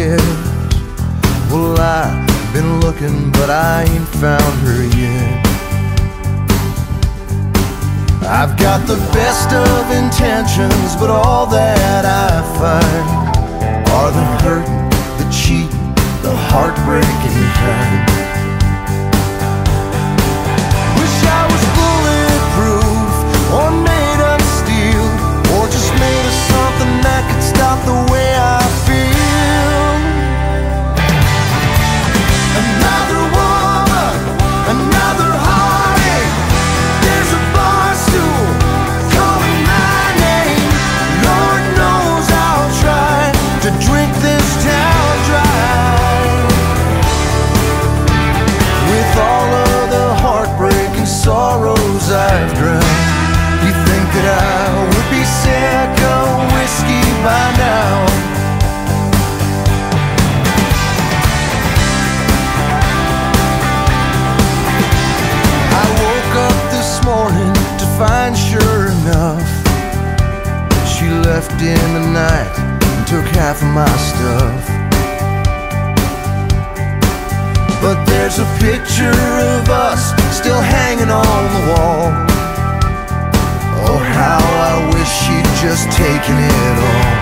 forget. Well, I've been looking, but I ain't found her yet. I've got the best of intentions, but all that I find are the hurt, the cheating, the heartbreaking kind. Wish I was bulletproof, or made of steel, or just made of something that could stop the way I feel. Another woman, another heartache. There's a bar stool calling my name. Lord knows I'll try to drink this town dry. With all of the heartbreak and sorrows I've drowned, you think that I would be sick of whiskey by now? I woke up this morning to find, sure enough, she left in the night and took half of my stuff. But there's a picture of us still hanging on the wall. Oh, how I wish she'd just taken it all.